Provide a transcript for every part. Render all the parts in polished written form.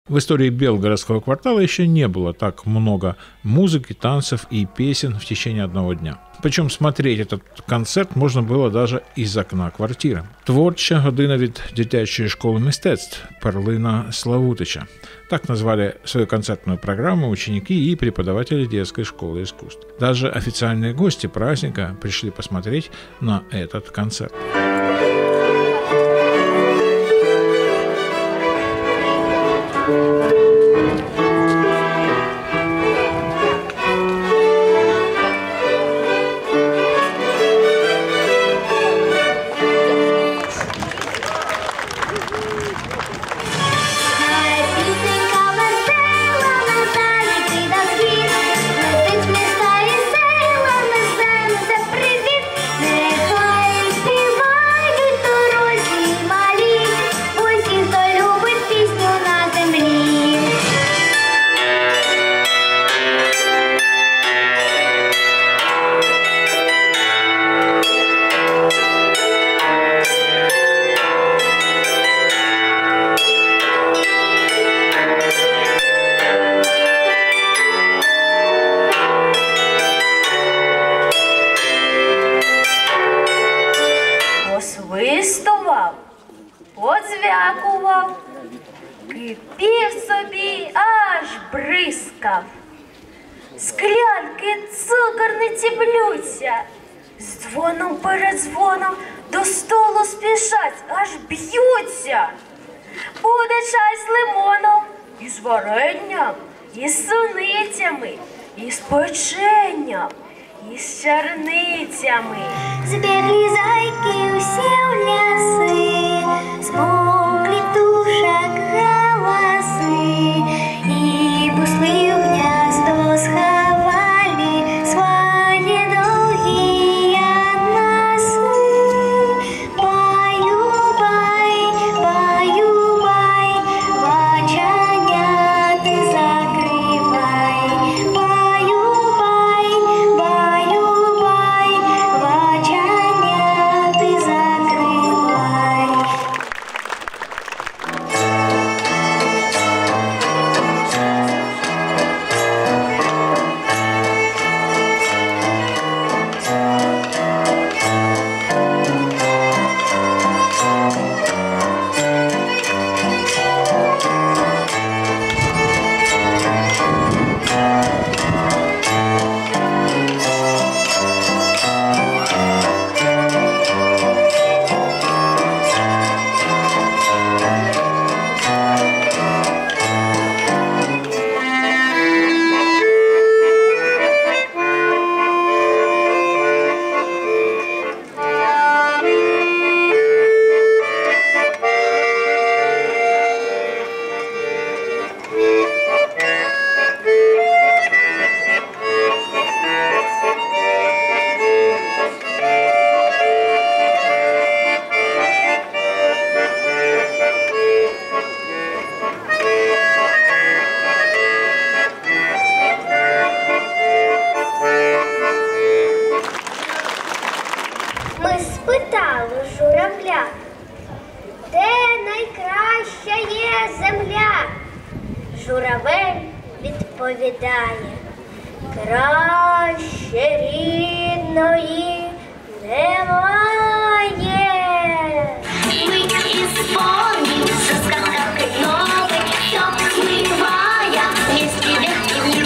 В истории Белгородского квартала еще не было так много музыки, танцев и песен в течение одного дня. Причем смотреть этот концерт можна було даже із окна квартири. Творча година від дитячої школи мистецтв «Перлина Славутича». Так назвали свою концертную программу ученики и преподаватели детской школы искусств. Даже официальные гости праздника пришли посмотреть на этот концерт. Подзвякував, кипів собі, аж бризкав. Склянки, цукорниці блються, з дзвоном передзвоном до столу спішать, аж б'ються. Буде чай з лимоном, і з варенням, і з суницями, і з печенням, і з чарницями. Збігли зайки усі в ляси, змокли тушок галаси, і бусли в гніздо сховали свої довгі носи. Баю-бай, баю-бай, оченята закривай. Баю-бай, баю-бай, оченята закривай. Ми спитали журавля, де найкраща є земля? Журавель відповідає, краще рідної немає. Мы исполним со скакалкой новой, все смывая вместе вверх и вниз.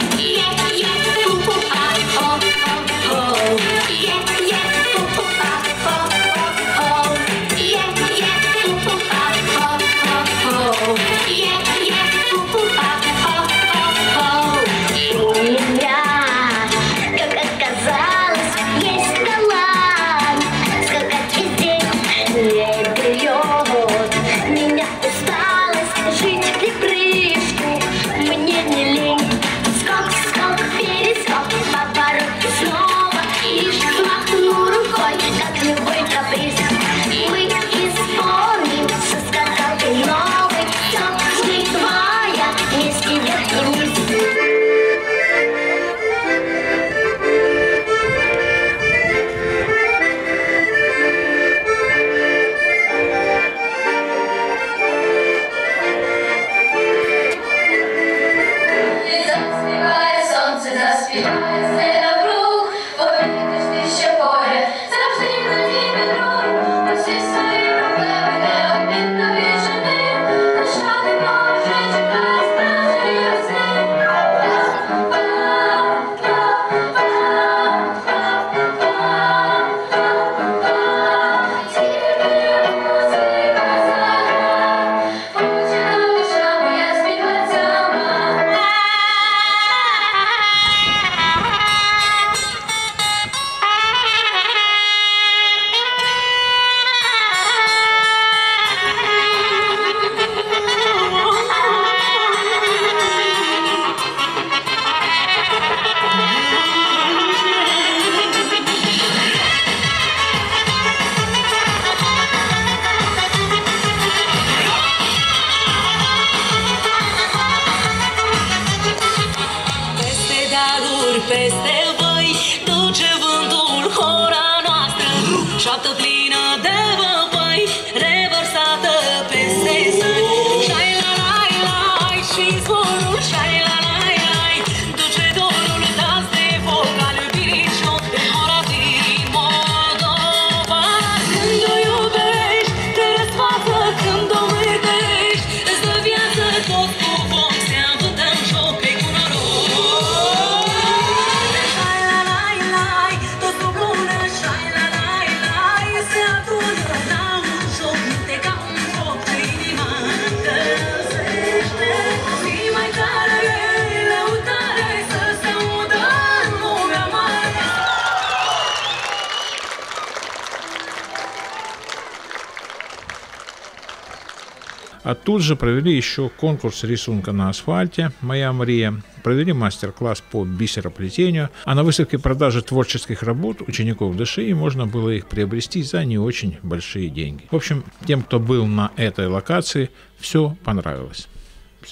Как оказалось, есть талант скакать везде не берет. Меня усталость жить в припрыжку, мне не лень. Скок, скок, перескок, поворот и снова, лишь взмахну рукой, как любой каприз. Мы исполним со скакалкой новой, все смывая peste văi, duce vântul hora noastră, șoaptă plină de văpăi, revărsată peste sări. Șai-la-lai-lai și zborul șai-la-lai-lai, duce dorul das de foc al iubirii și de hora din Moldova. Când o iubești, te răsfață, când o mârtești, îți dă viață tot cu foc, se avântă în joc pe cu noroc. Șai-la-lai-lai, tot o bună, șai-la-lai-lai, se adună la un joc, minte ca un foc, inima încălzește. Zi mai tare, lăutare, să se audă în lumea mare. А тут же провели еще конкурс рисунка на асфальте «Моя Мария», провели мастер-класс по бисероплетению, а на выставке продажи творческих работ учеников ДШИ можно было их приобрести за не очень большие деньги. В общем, тем, кто был на этой локации, все понравилось.